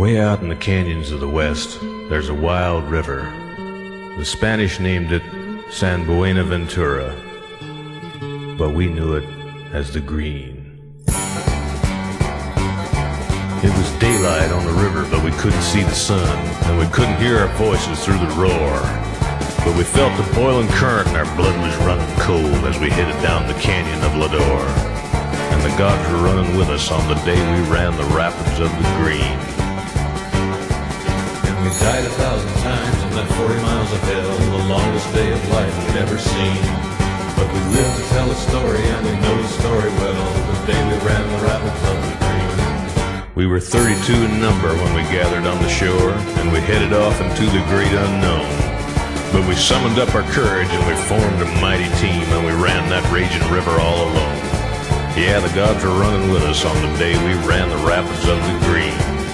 Way out in the canyons of the west, there's a wild river. The Spanish named it San Buenaventura, but we knew it as the Green. It was daylight on the river, but we couldn't see the sun, and we couldn't hear our voices through the roar. But we felt the boiling current and our blood was running cold as we headed down the canyon of Lador. And the gods were running with us on the day we ran the rapids of the Green. We died 1,000 times in that 40 miles of hell, the longest day of life we'd ever seen. But we lived to tell a story, and we know the story well, the day we ran the rapids of the Green. We were 32 in number when we gathered on the shore, and we headed off into the great unknown. But we summoned up our courage, and we formed a mighty team, and we ran that raging river all alone. Yeah, the gods were running with us on the day we ran the rapids of the Green.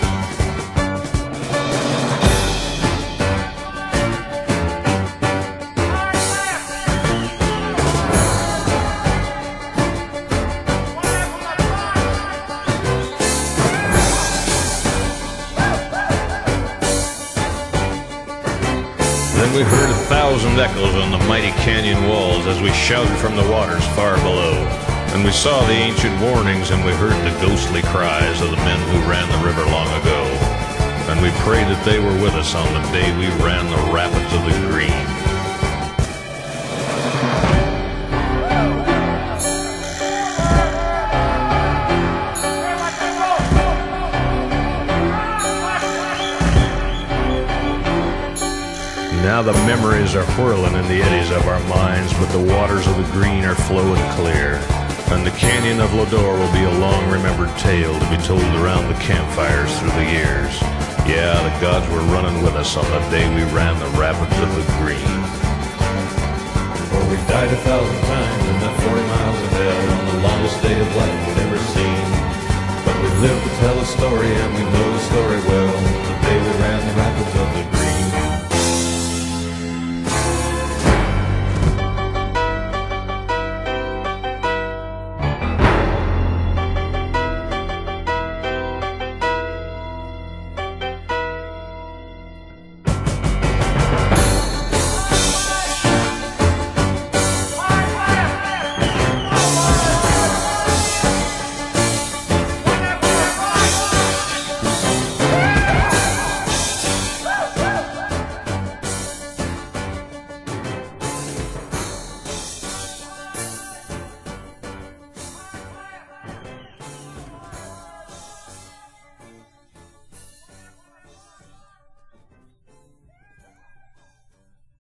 Then we heard 1,000 echoes on the mighty canyon walls as we shouted from the waters far below. And we saw the ancient warnings and we heard the ghostly cries of the men who ran the river long ago. And we prayed that they were with us on the day we ran the rapids of the Green. Now the memories are whirling in the eddies of our minds, but the waters of the Green are flowing clear. And the canyon of Lador will be a long-remembered tale to be told around the campfires through the years. Yeah, the gods were running with us on the day we ran the rapids of the Green. For we died 1,000 times in that 40 miles of hell, on the longest day of life we'd ever seen. But we lived to tell a story, and we know the story well, the day we ran the rapids of the Green.